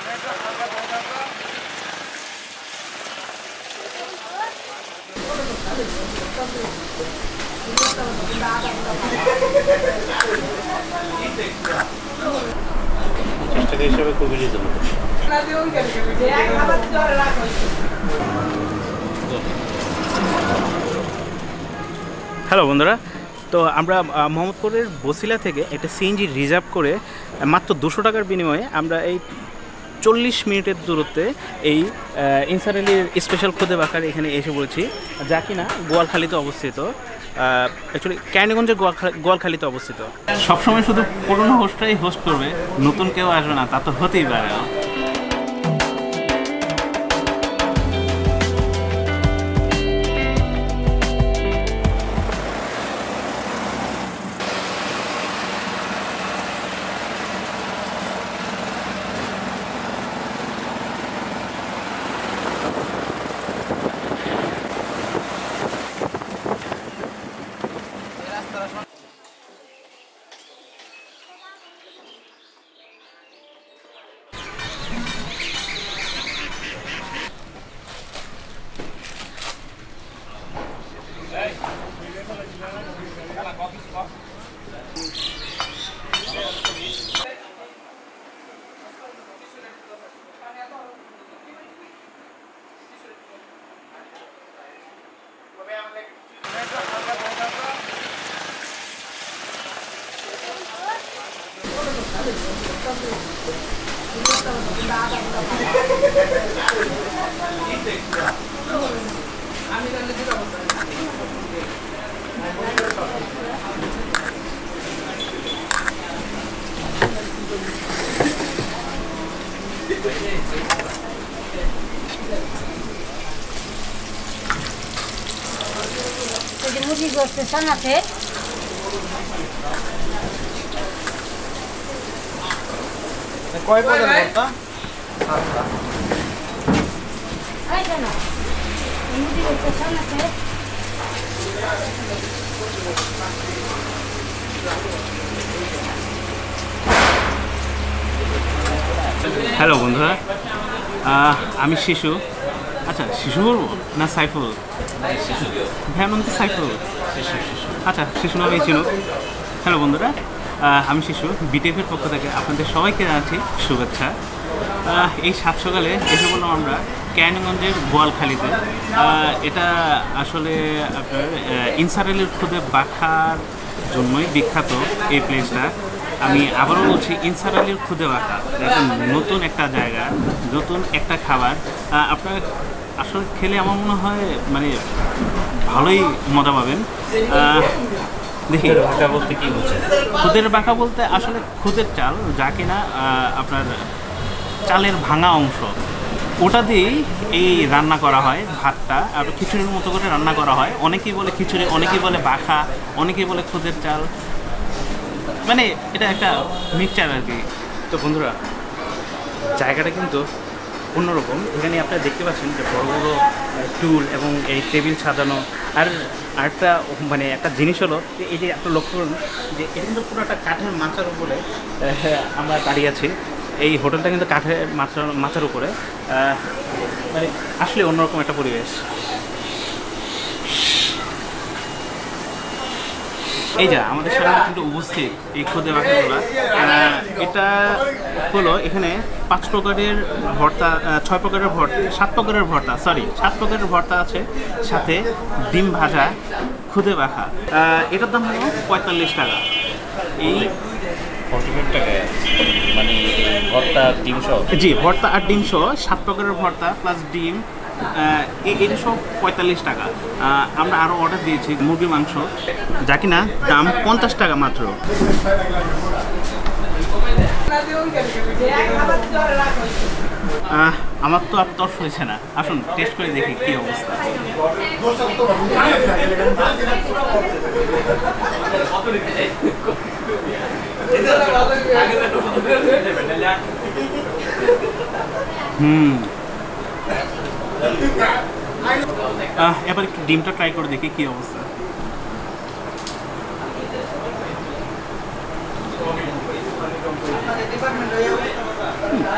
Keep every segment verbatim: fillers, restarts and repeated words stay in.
চেষ্টা হিসাবে খুবই রিজনেবল। হ্যালো বন্ধুরা, তো আমরা মোহাম্মদপুরের বসিলা থেকে একটা সিএনজি রিজার্ভ করে মাত্র দুশো টাকার বিনিময়ে আমরা এই চল্লিশ মিনিটের দূরত্বে এই ইনসার আলীর স্পেশাল খুদে বাঁকার এখানে এসে পড়েছি, যা কিনা গোয়ালখালীতে অবস্থিত। অ্যাকচুয়ালি ক্যানিগঞ্জের গোয়ালখালীতে অবস্থিত। সবসময় শুধু পুরনো হোস্টটাই হোস্ট করবে, নতুন কেউ আসবে না, তা তো হতেই পারে না। মুরগি গোস্ত সানাতে কয় পদের ভর্তা? সাতটা। এই কেন মুরগি গোস্ত সানাতে হ্যালো বন্ধুরা, আমি শিশু। আচ্ছা, শিশু বলবো না সাইফুল? ভ্যান তো সাইফুল। শিশু শিশু আচ্ছা, শিশু নামেই চিনুক। হ্যালো বন্ধুরা, আমি শিশু। বিটিভির পক্ষ থেকে আপনাদের সবাইকে জানাচ্ছি শুভেচ্ছা। এই সাত সকালে এসে বললাম আমরা ক্যানিগঞ্জের গোয়ালখালীতে। এটা আসলে আপনার ইনসার আলীর খুদে বাঁকার জন্যই বিখ্যাত এই প্লেসটা। আমি আবারও বলছি, ইনসার আলীর খুদে বাঁকা একটা নতুন একটা জায়গা, নতুন একটা খাবার। আপনার আসলে খেলে আমার মনে হয় মানে ভালোই মজা পাবেন। দেখি বাঁকা বলতে কী বলছে? খুদের বাঁকা বলতে আসলে খুদের চাল, যা কিনা আপনার চালের ভাঙা অংশ, ওটা দিয়েই এই রান্না করা হয় ভাতটা। আর খিচুড়ির মতো করে রান্না করা হয়। অনেকেই বলে খিচুড়ি, অনেকেই বলে বাঁকা, অনেকেই বলে খুদের চাল, মানে এটা একটা মিক্সচার আর কি। তো বন্ধুরা, জায়গাটা কিন্তু অন্যরকম। এখানে আপনারা দেখতে পাচ্ছেন যে বড় বড় টুল এবং এই টেবিল সাজানো। আর আরেকটা মানে একটা জিনিস হলো যে এই যে একটা লক্ষ্য করুন যে এটা কিন্তু পুরো একটা কাঠের মাচার উপরে আমরা দাঁড়িয়ে আছি। এই হোটেলটা কিন্তু কাঠের মাচার মাচার উপরে, মানে আসলে অন্যরকম একটা পরিবেশ। এই যা আমাদের সামনে কিন্তু উপস্থিত এই খুদে বাঁকাগুলো। এটা হলো এখানে পাঁচ প্রকারের ভর্তা, ছয় প্রকারের ভর্তা, সাত প্রকারের ভর্তা, সরি সাত প্রকারের ভর্তা আছে, সাথে ডিম ভাজা খুদে বাঁকা। এটার দাম হলো পঁয়তাল্লিশ টাকা। এই পঁয়তাল্লিশ টাকায় মানে ভর্তা ডিম সহ? জি, ভর্তা আর ডিম সহ সাত প্রকারের ভর্তা প্লাস ডিম, এটা সব পঁয়তাল্লিশ টাকা। আমরা আরও অর্ডার দিয়েছি মুরগির মাংস, যা কিনা দাম পঞ্চাশ টাকা মাত্র। আমার তো আর তর্স হয়েছে না, আসুন টেস্ট করে দেখি কী অবস্থা। হুম এবার একটু ডিমটা ট্রাই করে দেখি কী অবস্থা।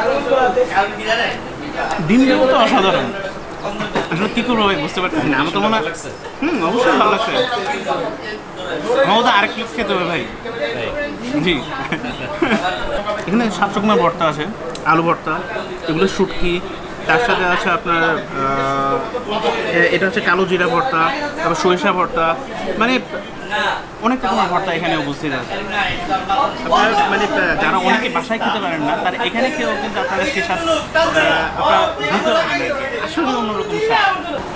ডিম দেবো তো অসাধারণ। আসলে কী করবো ভাই বুঝতে পারতেছি না। আমার তো মনে হয় হুম অবশ্যই ভালো লাগছে। আমার তো আরেক প্লেট খেতে হবে ভাই। জি এখানে সাত রকমের ভর্তা আছে, আলু ভর্তা, এগুলো শুটকি, তার সাথে আছে আপনার এটা হচ্ছে কালো জিরা ভর্তা, তারপর সরিষা ভর্তা, মানে অনেক রকমের ভর্তা এখানে উপস্থিত আছে। আপনারা মানে যারা অনেকে বাসায় খেতে পারেন না তারা এখানে খেয়েও কিন্তু আপনারা সে স্বাদ আপনারা দিতে পারেন। আসলে অন্যরকম স্বাদ।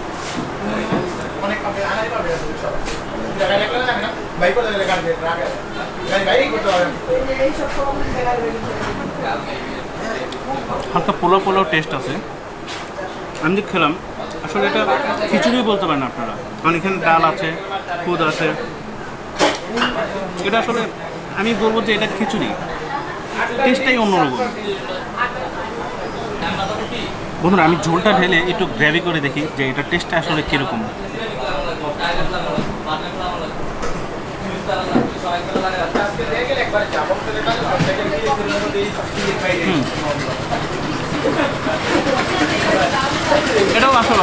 হালকা পোলাও পোলাও টেস্ট আছে। আমি যে খেলাম আসলে এটা খিচুড়ি বলতে পারেন আপনারা, কারণ এখানে ডাল আছে, খুদ আছে। এটা আসলে আমি বলবো যে এটা খিচুড়ি, টেস্টটাই অন্যরকম। বন্ধুরা আমি ঝোলটা ঢেলে একটু গ্রেভি করে দেখি যে এটা টেস্টটা আসলে কীরকম। এটাও আসলে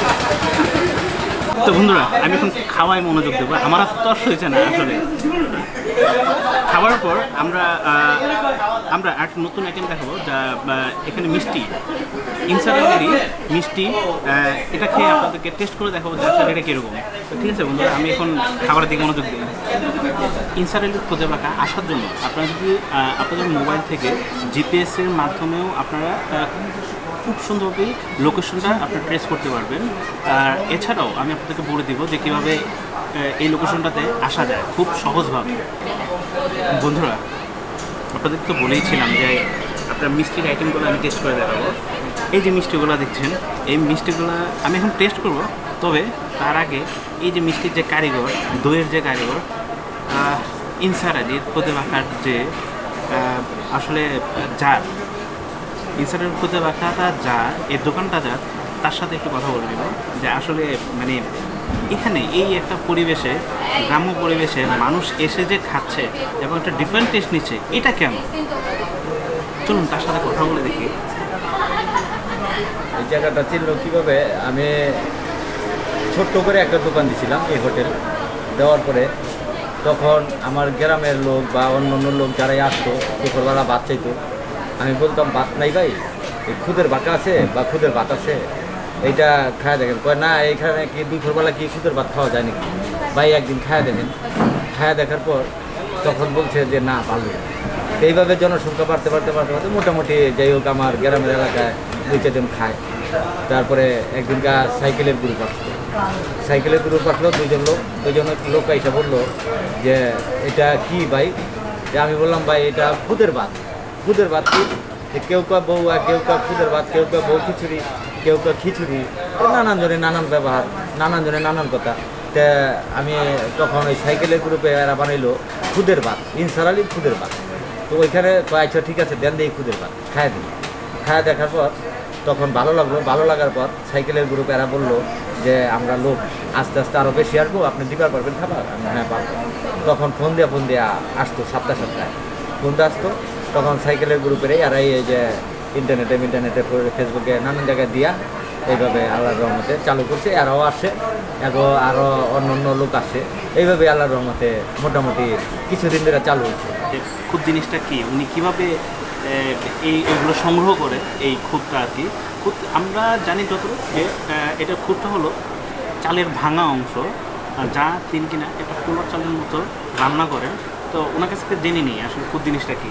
তো বন্ধুরা আমি এখন খাওয়াই মনোযোগ দেবো। আমার আর তর্স হয়েছে না আসলে। খাওয়ার পর আমরা আমরা এক নতুন আইটেম দেখাবো যা এখানে মিষ্টি, ইনসারেলেরই মিষ্টি। এটা খেয়ে আপনাদেরকে টেস্ট করে দেখাবো যে আসলে এটা কীরকম। তো ঠিক আছে বন্ধুরা আমি এখন খাবারের দিকে মনোযোগ দিই। ইনসারেলের খুদে বাঁকা আসার জন্য আপনারা যদি আপনাদের মোবাইল থেকে জিপিএসের মাধ্যমেও আপনারা খুব সুন্দরভাবে লোকেশনটা আপনারা ট্রেস করতে পারবেন। আর এছাড়াও আমি আপনাদেরকে বলে দিব যে কীভাবে এই লোকেশনটাতে আসা যায় খুব সহজভাবে। বন্ধুরা আপনাদেরকে তো বলেইছিলাম যে আপনার মিষ্টির আইটেমগুলো আমি টেস্ট করে দেখাবো। এই যে মিষ্টিগুলো দেখছেন এই মিষ্টিগুলো আমি এখন টেস্ট করব। তবে তার আগে এই যে মিষ্টির যে কারিগর, দইয়ের যে কারিগর ইনসার আলীর খুদে বাঁকার যে আসলে যার ইনসারের খুদে বাঁকাটা যা এই দোকানটা যা তার সাথে একটু কথা বলে দিব যে আসলে মানে এখানে এই একটা পরিবেশে, গ্রাম্য পরিবেশে মানুষ এসে যে খাচ্ছে এবং একটা ডিফারেন্ট টেস্ট নিচ্ছে, এটা কেন? চলুন তার সাথে কথা বলে দেখি। এই জায়গাটা চিনল কীভাবে? আমি ছোট্ট করে একটা দোকান দিয়েছিলাম এই হোটেল দেওয়ার পরে, তখন আমার গ্রামের লোক বা অন্য অন্য লোক যারাই আসতো দুপুরবেলা ভাত চাইতো, আমি বলতাম ভাত নাই ভাই, এই খুদের বাঁকা আছে বা খুদের ভাত আছে, এইটা খাওয়া দেখেন। কয় না এইখানে কি দুপুরবেলা কি খুদের ভাত খাওয়া যায় নাকি? ভাই একদিন খাওয়া দেখেন। খাওয়া দেখার পর তখন বলছে যে না ভালো। এইভাবে জনসংখ্যা বাড়তে বাড়তে বাড়তে বাড়তে মোটামুটি যাই হোক আমার গ্রামের এলাকায় দুই চারজন খায়। তারপরে একদিনকার সাইকেলের গ্রুপ আসলো, সাইকেলের গ্রুপ আসলো দুইজন লোক, দুইজন লোক এসে বললো যে এটা কি ভাই? আমি বললাম ভাই এটা খুদের ভাত। খুদের ভাত কি? কেউ কা বউয়া, কেউ কা খুদের ভাত, কেউ কা বউ খিচুড়ি, কেউ কা খিচুড়ি, নানান জনের নানান ব্যবহার, নানান জনের নানান কথা। তা আমি তখন ওই সাইকেলের গ্রুপে এরা বানাইলো খুদের ভাত, ইনসার আলীর খুদের ভাত। তো ওইখানে আচ্ছা ঠিক আছে দেন দিয়ে খুদের ভাত খায় দিই। খায় দেখার পর তখন ভালো লাগলো। ভালো লাগার পর সাইকেলের গ্রুপে এরা বললো যে আমরা লোক আস্তে আস্তে আরও বেশি আসবো, আপনি দিবার পারবেন খাবার? আমি হ্যাঁ পারবো। তখন ফোন দিয়ে ফোন দিয়ে আসতো সপ্তাহ সপ্তাহে ফোন দিয়ে আসতো। তখন সাইকেলের গ্রুপেরই আর এই যে ইন্টারনেটে ইন্টারনেটে ফেসবুকে নানান জায়গায় দিয়া এইভাবে আল্লাহর রহমতে চালু করছে। আরও আসে, এগো আরও অন্য অন্য লোক আসে। এইভাবে আল্লাহর রহমতে মোটামুটি কিছুদিন ধরে চালু হচ্ছে। খুদ জিনিসটা কি, উনি কীভাবে এই এগুলো সংগ্রহ করে এই খুদটা আর কি। খুদ আমরা জানি যতটুকু যে এটা খুদটা হলো চালের ভাঙা অংশ, যা তিনি কিনা একটা পোলার চালের মতো রান্না করেন। তো ওনার কাছ থেকে জেনে নিই আসলে খুদ জিনিসটা কি।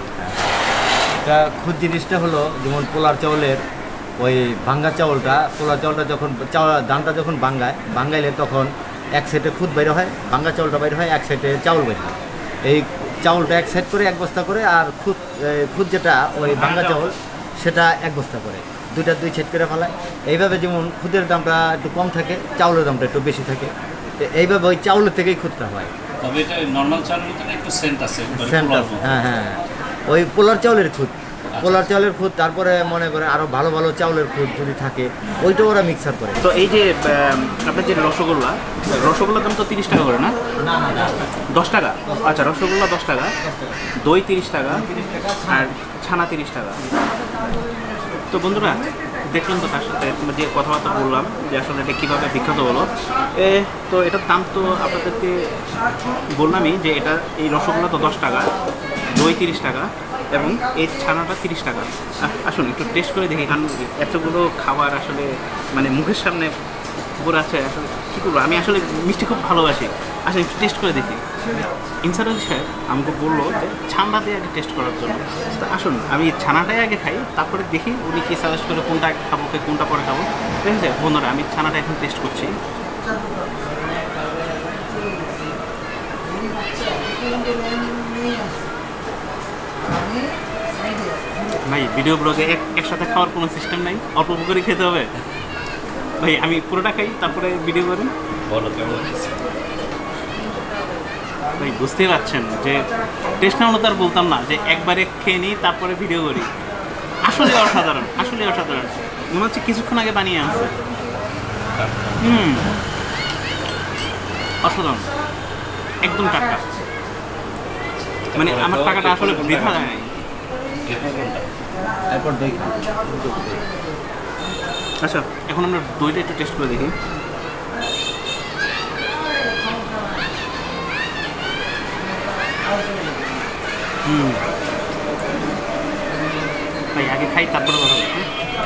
এটা খুদ জিনিসটা হলো যেমন পোলার চাউলের ওই ভাঙ্গা চাউলটা, পোলার চাউলটা যখন চাউল ধানটা যখন ভাঙ্গায় ভাঙ্গাইলে তখন এক সাইডে খুদ বাইরে হয়, ভাঙ্গা চাউলটা বাইরে হয়, এক সাইডে চাউল বাইরে হয়। এই চাউলটা এক সাইড করে এক বস্তা করে, আর খুদ খুদ যেটা ওই ভাঙ্গা চাউল সেটা এক বস্তা করে, দুইটা দুই সাইড করে ফেলায়। এইভাবে যেমন খুদের দামটা একটু কম থাকে, চাউলের দামটা একটু বেশি থাকে। এইভাবে ওই চাউলের থেকেই খুদটা হয়। তবে এটা নরমাল চাউলের মতো একটু সেন্ট আছে। সেন্ট আছে, হ্যাঁ হ্যাঁ। ওই পোলার চাউলের খুদ, পোলার চাউলের খুদ। তারপরে মনে করে আরও ভালো ভালো চাউলের খুদ যদি থাকে ওইটা ওরা মিক্সার করে। তো এই যে আপনার যে রসগোল্লা, রসগোল্লার দাম তো তিরিশ টাকা করে না? না না না দশ টাকা। আচ্ছা রসগোল্লা দশ টাকা, দই তিরিশ টাকা, আর ছানা তিরিশ টাকা। তো বন্ধুরা দেখলাম তো তার সাথে যে কথাবার্তা বললাম যে আসলে এটা কীভাবে বিখ্যাত হলো। এ তো এটার দাম তো আপনাদেরকে বললামই যে এটা এই রসগোল্লা তো দশ টাকা, দই তিরিশ টাকা এবং এই ছানাটা তিরিশ টাকা। আসুন একটু টেস্ট করে দেখি, কারণ এতগুলো খাবার আসলে মানে মুখের সামনে পুরো আছে, আসলে কী করবো, আমি আসলে মিষ্টি খুব ভালোবাসি। আসলে একটু টেস্ট করে দেখি। ইনসার আলী সাহেব আমাকে বললো যে ছানা দিয়ে আগে টেস্ট করার জন্য। তো আসুন আমি ছানাটাই আগে খাই, তারপরে দেখি উনি কী সাজেস্ট করে কোনটা খাবো কোনটা পরে খাবো। ঠিক আছে বন্ধুরা, আমি ছানাটা এখন টেস্ট করছি। ভাই ভিডিও ব্লগে এক একসাথে খাওয়ার কোনো সিস্টেম নাই, অল্প অল্প করে খেতে হবে। ভাই আমি পুরোটা খাই তারপরে ভিডিও করি। বলো কেমন? ভাই বুঝতেই পারছেন যে টেস্ট না হলো তার বলতাম না যে একবারে খেয়ে নিই তারপরে ভিডিও করি। আসলে অসাধারণ, আসলে অসাধারণ। মনে হচ্ছে কিছুক্ষণ আগে বানিয়ে আনছে। হুম, অসাধারণ, একদম টাটকা। মানে আমার টাকাটা আসলে বৃথা যায় নাই। এরপর দই খান। আচ্ছা এখন আমরা দইটা একটু টেস্ট করে দেখি। হুম ভাই আগে খাই তারপরে কথা বলি।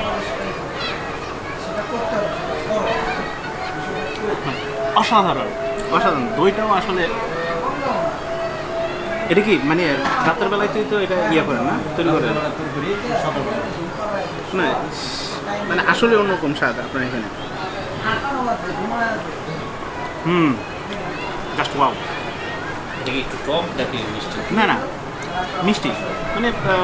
অসাধারণ অসাধারণ। দইটাও আসলে এটা কি মানে রাতের বেলায় তুই তো এটা ইয়ে করেন না, তৈরি করেন না, মানে আসলে অন্যরকম স্বাদ আপনার এখানে। Hmm just wow. এটা কি একটু টক নাকি মিষ্টি? না না মিষ্টি, মানে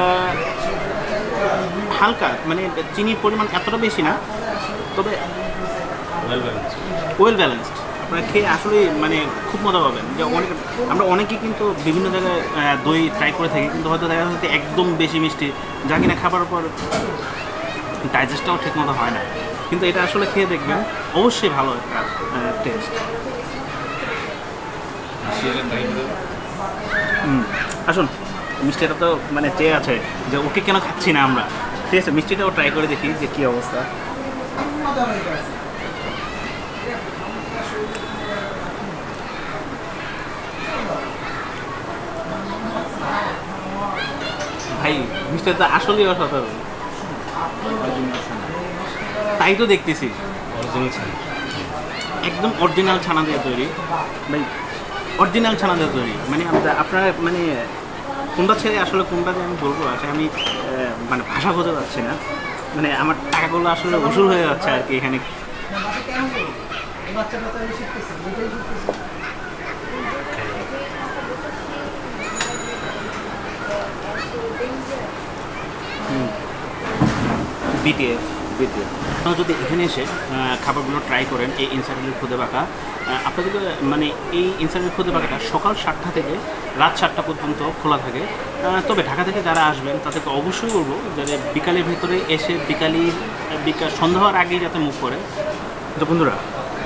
হালকা, মানে চিনির পরিমাণ এতটা বেশি না, তবে ওয়েল ব্যালেন্সড। Well balanced. আপনারা খেয়ে আসলে মানে খুব মজা পাবেন। যে অনেক আমরা অনেকেই কিন্তু বিভিন্ন জায়গায় দই ট্রাই করে থাকি, কিন্তু হয়তো দেখা যাচ্ছে একদম বেশি মিষ্টি, যা কিনা খাবার পর ডাইজেস্টটাও ঠিক মতো হয় না। কিন্তু এটা আসলে খেয়ে দেখবেন অবশ্যই ভালো একটা টেস্ট। হুম আসুন, মিষ্টিটা তো মানে চেয়ে আছে যে ওকে কেন খাচ্ছি না আমরা। ঠিক আছে মিষ্টিটাও ট্রাই করে দেখি যে কী অবস্থা। ভাই মিষ্টিটা আসলেই অসাধারণ। তাই তো দেখতেছি একদম অরিজিনাল ছানা দিয়ে তৈরি। ভাই অরিজিনাল ছানা দিয়ে তৈরি, মানে আপনারা মানে কোনটা ছেড়ে আসলে কোনটা দিয়ে আমি বলবো, আসলে আমি মানে ভাষা বোঝা যাচ্ছে না। মানে আমার টাকাগুলো আসলে উসুল হয়ে যাচ্ছে আর কি এখানে। বিটিএফ বিটিএফ আপনারা যদি এখানে এসে খাবারগুলো ট্রাই করেন এই ইনসার আলীর খুদে বাঁকা, আপনাদের মানে এই ইনসার আলীর খুদে বাঁকাটা সকাল সাতটা থেকে রাত সাতটা পর্যন্ত খোলা থাকে। তবে ঢাকা থেকে যারা আসবেন তাদেরকে অবশ্যই বলবো যাতে বিকালের ভিতরে এসে বিকালি বিকাল সন্ধ্যা হওয়ার আগেই যাতে মুখ করে। তো বন্ধুরা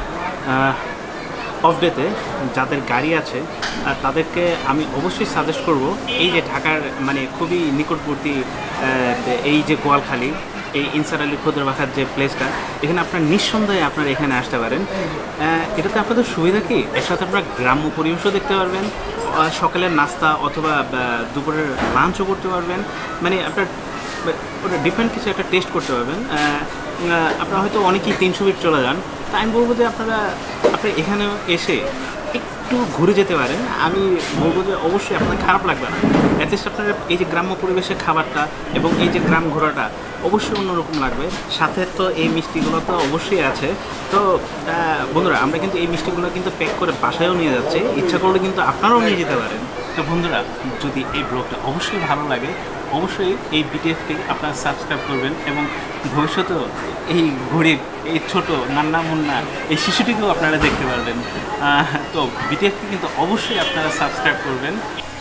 অফ ডেতে যাদের গাড়ি আছে তাদেরকে আমি অবশ্যই সাজেস্ট করব এই যে ঢাকার মানে খুবই নিকটবর্তী এই যে গোয়ালখালী এই ইনসার আলী খুদে বাঁকার যে প্লেসটা, এখানে আপনার নিঃসন্দেহে আপনারা এখানে আসতে পারেন। এটাতে আপনাদের সুবিধা কি, এর সাথে আপনারা গ্রাম্য পরিবেশও দেখতে পারবেন, সকালের নাস্তা অথবা দুপুরের লাঞ্চও করতে পারবেন, মানে আপনার ওটা ডিফারেন্ট কিছু একটা টেস্ট করতে পারবেন। আপনারা হয়তো অনেকেই তিনশো ফিট চলে যান, তা আমি বলবো যে আপনারা আপনি এখানে এসে একটু ঘুরে যেতে পারেন। আমি বলবো যে অবশ্যই আপনার খারাপ লাগবে না। অ্যাটলিস্ট আপনার এই যে গ্রাম্য পরিবেশের খাবারটা এবং এই যে গ্রাম ঘোরাটা অবশ্যই অন্যরকম লাগবে। সাথে তো এই মিষ্টিগুলো তো অবশ্যই আছে। তো বন্ধুরা আমরা কিন্তু এই মিষ্টিগুলো কিন্তু প্যাক করে বাসায়ও নিয়ে যাচ্ছি, ইচ্ছা করলে কিন্তু আপনারাও নিয়ে যেতে পারেন। তো বন্ধুরা যদি এই ব্লগটা অবশ্যই ভালো লাগে অবশ্যই এই বিটিএফকে আপনারা সাবস্ক্রাইব করবেন এবং ভবিষ্যতেও এই গরিব এই ছোট নান্না মুন্না এই শিশুটিকেও আপনারা দেখতে পারবেন। তো বিটিএফকে কিন্তু অবশ্যই আপনারা সাবস্ক্রাইব করবেন।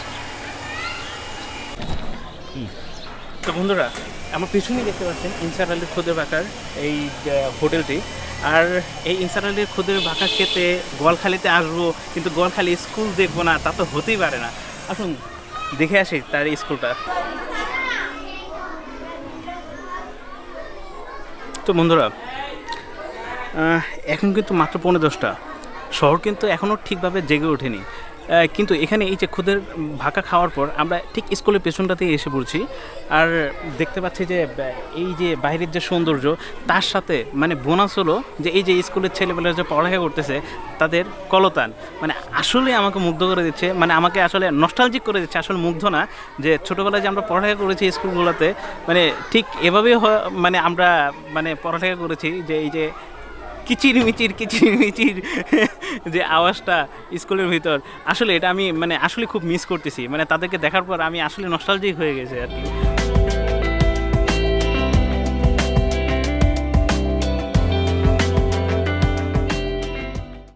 তো বন্ধুরা আমার পিছনেই দেখতে পাচ্ছেন ইনসার আলীর খুদে বাঁকার এই হোটেলটি। আর এই ইনসার আলীর খুদে বাঁকা খেতে গোয়ালখালীতে আসবো, কিন্তু গোয়ালখালী স্কুল দেখবো না, তা তো হতেই পারে না। আসুন দেখে আসি তার স্কুলটা। তো বন্ধুরা, এখন কিন্তু মাত্র পৌনে দশটা, শহর কিন্তু এখনও ঠিকভাবে জেগে ওঠেনি, কিন্তু এখানে এই যে খুদের ভাকা খাওয়ার পর আমরা ঠিক স্কুলের পেছনটাতেই এসে পড়ছি। আর দেখতে পাচ্ছি যে এই যে বাইরের যে সৌন্দর্য, তার সাথে মানে বোনাস হলো যে এই যে স্কুলের ছেলেমেয়েরা যে পড়ালেখা করতেছে তাদের কলতান, মানে আসলে আমাকে মুগ্ধ করে দিচ্ছে, মানে আমাকে আসলে নস্টালজিক করে দিচ্ছে। আসলে মুগ্ধ না, যে ছোটোবেলায় যে আমরা পড়ালেখা করেছি স্কুলগুলোতে, মানে ঠিক এভাবেই মানে আমরা মানে পড়ালেখা করেছি, যে এই যে কিচির মিচির কিচির মিচির যে আওয়াজটা স্কুলের ভিতর, আসলে এটা আমি মানে আসলে খুব মিস করতেছি। মানে তাদেরকে দেখার পর আমি আসলে নস্টালজিক হয়ে গেছে আর কি।